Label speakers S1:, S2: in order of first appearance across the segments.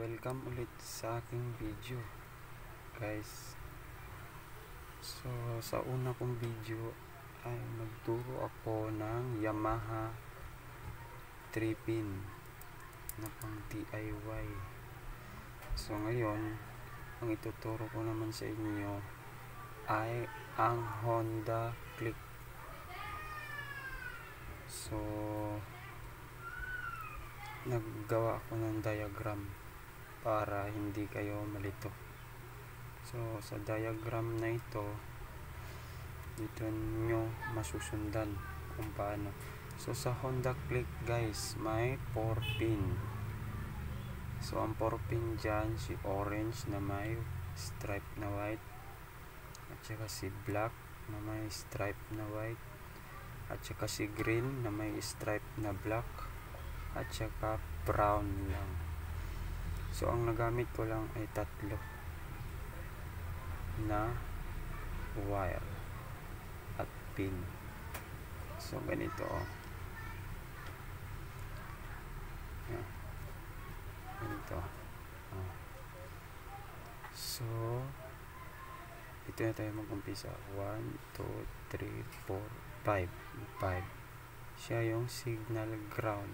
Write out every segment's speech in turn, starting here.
S1: welcome ulit sa aking video guys. So sa una kong video ay magturo ako ng Yamaha 3-pin na pang DIY. So ngayon ang ituturo ko naman sa inyo ay ang Honda Click. So naggawa ako ng diagram para hindi kayo malito. So sa diagram na ito, dito nyo masusundan kung paano. So sa Honda Click guys, may 4 pin. So ang 4 pin dyan, si orange na may stripe na white, at saka si black na may stripe na white, at saka si green na may stripe na black, at saka brown lang. So ang nagamit ko lang ay 3 na wire at pin. So ganito ganito. So ito na tayo mag-umpisa. 1, 2, 3, 4, 5 siya yung signal ground.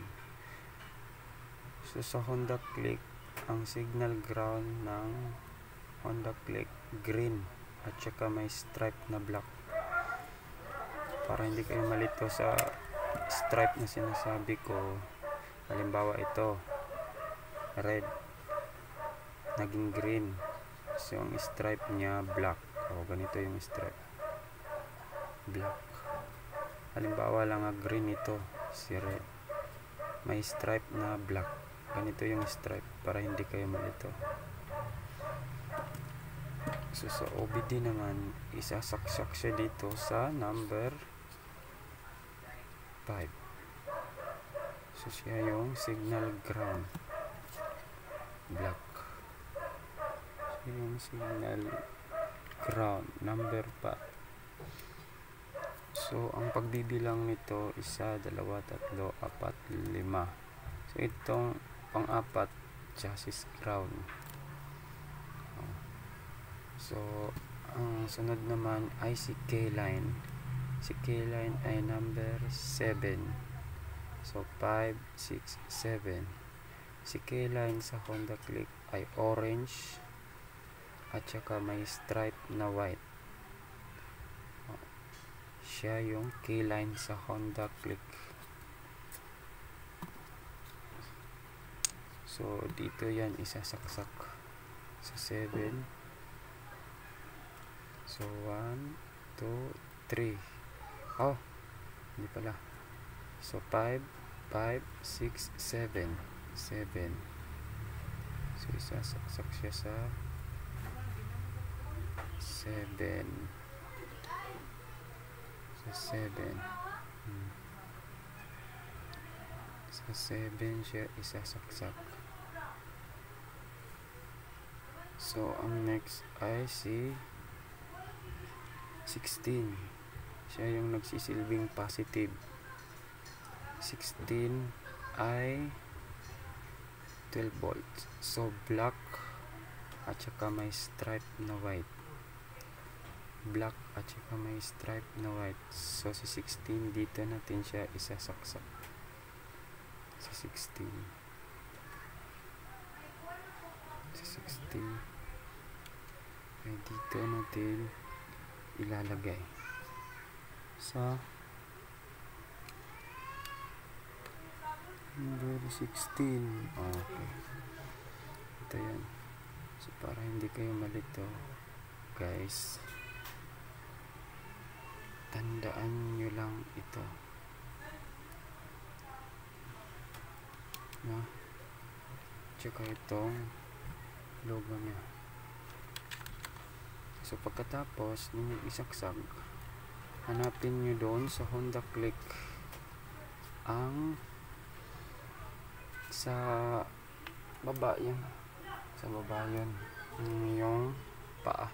S1: So sa Honda Click, ang signal ground ng Honda Click green at saka may stripe na black. Para hindi kayo malito sa stripe na sinasabi ko, halimbawa ito red naging green, so yung stripe niya black. Ganito yung stripe, black. Halimbawa lang green ito, si red may stripe na black. Ganito yung stripe para hindi kayo malito. So sa OBD naman, isasaksak siya dito sa number 5. So siya yung signal ground, black. So yung signal ground number 5. So ang pagbibilang nito, 1, 2, 3, 4, 5. So itong pang-apat, chassis ground. So ang sunod naman ay si K-line. Si K-line ay number 7. So 5, 6, 7. Si K-line sa Honda Click ay orange at saka may stripe na white. Siya yung K-line sa Honda Click. So dito yan isasaksak sa 7. So 1, 2, 3. Hindi pala. So 5, 5, 6, 7. 7. So isasaksak siya sa 7. Sa 7. Sa 7 siya isasaksak. So ang next ay si 16. Siya yung nagsisilbing positive. 16 ay 12 volts. So black at saka may stripe na white. Black at saka may stripe na white. So si 16 dito natin siya isasaksak. Sa 16. Sa 16 ay dito natin ilalagay sa number 16. Okay, ito yan. So para hindi kayo malito guys, tandaan nyo lang ito na tsaka itong logo nya. So pagkatapos ninyo isaksak, hanapin nyo doon sa Honda Click ang sa baba yan, sa baba yun yung paa,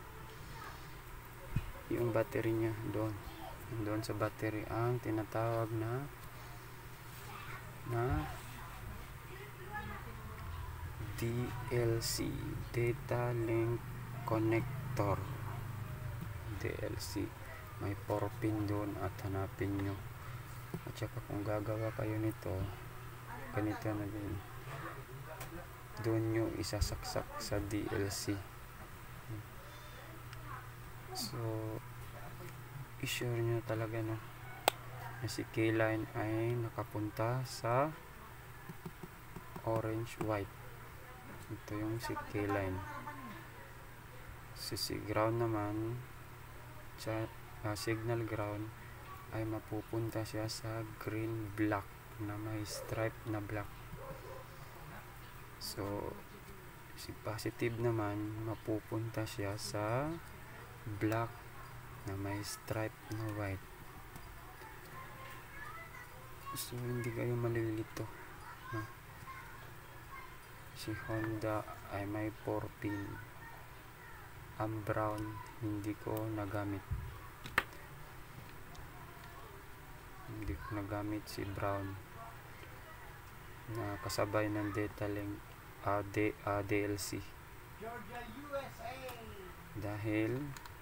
S1: yung battery nya doon sa battery ang tinatawag na DLC, Data Link Connector. DLC. May 4 pin doon at hanapin nyo. At saka kung gagawa kayo nito, ganito na din. Doon nyo isasaksak sa DLC. So, i-sure nyo talaga na si K-line ay nakapunta sa orange white. Ito yung si K-line. Si ground naman sa signal ground ay mapupunta siya sa green black na may stripe na black. So si positive naman mapupunta siya sa black na may stripe na white. So hindi kayo malilito. Si Honda ay may 4 pin. Ang brown hindi ko nagamit. Hindi ko nagamit si brown na kasabay ng data link DLC dahil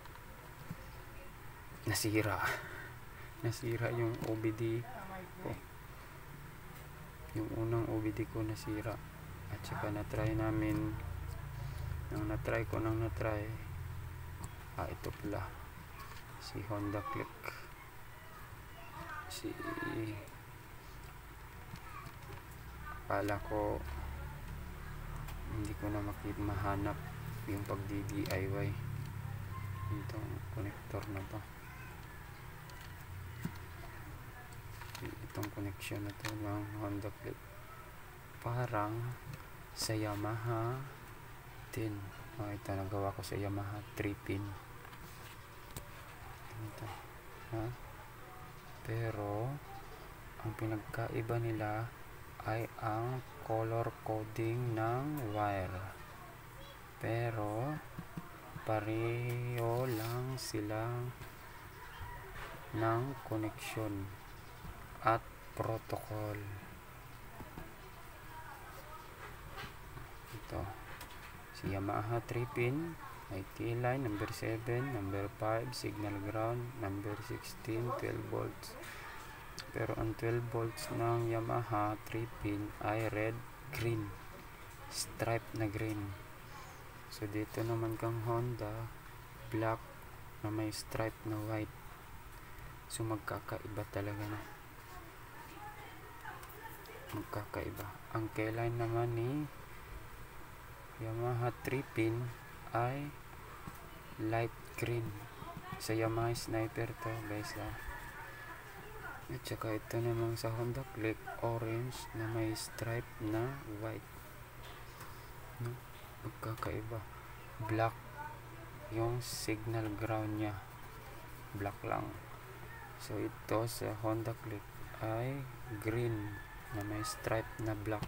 S1: nasira yung OBD ko. Yung unang OBD ko nasira. At saka na-try namin nang na-try ito pala si Honda Click, akala ko hindi ko na mahanap yung pag-DIY itong connector na to, itong connection na to ng Honda Click. Parang sa Yamaha din. Ito nagawa ko sa Yamaha 3 pin. Ito. Pero ang pinagkaiba nila ay ang color coding ng wire. Pero pareho lang sila ng connection at protocol. Ito si Yamaha 3 pin may K-line number 7, number 5 signal ground, number 16 12 volts. Pero ang 12 volts ng Yamaha 3 pin ay red green, stripe na green. So dito naman kang Honda black na may stripe na white. So magkakaiba talaga na, magkakaiba. Ang K-line naman ni Yamaha 3 pin ay light green. Sa Yamaha Sniper to guys At saka ito naman sa Honda Click orange na may stripe na white. Magkakaiba. Black yung signal ground nya, black lang. So ito sa Honda Click ay green na may stripe na black.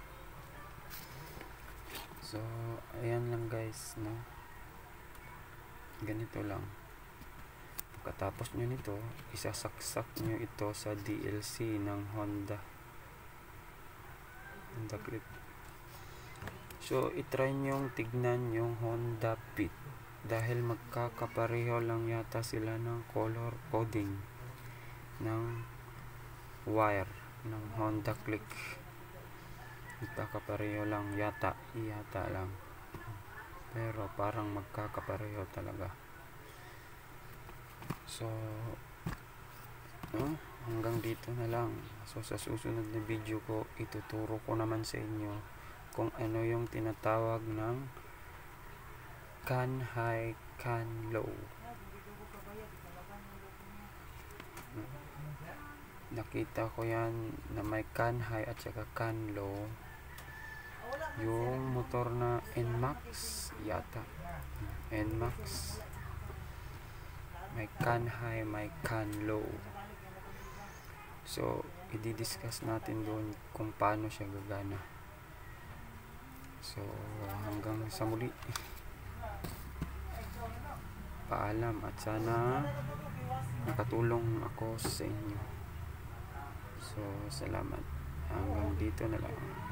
S1: So, ayan lang guys, ganito lang. Pagkatapos nyo nito, isasaksak nyo ito sa DLC ng Honda Click. So, itry nyo tignan yung Honda Fit dahil magkakapareho lang yata sila ng color coding ng wire ng Honda Click. Magkakapareho lang yata lang, pero parang magkakapareho talaga. So hanggang dito na lang. So sa susunod na video ko ituturo ko naman sa inyo kung ano yung tinatawag ng can high, can low. Nakita ko yan na may can high at saka can low. Yung motor na NMAX yata, NMAX may can high, may can low. So i-discuss natin doon kung paano siya gagana. So hanggang sa muli, paalam at sana nakatulong ako sa inyo. So salamat, hanggang dito na lang.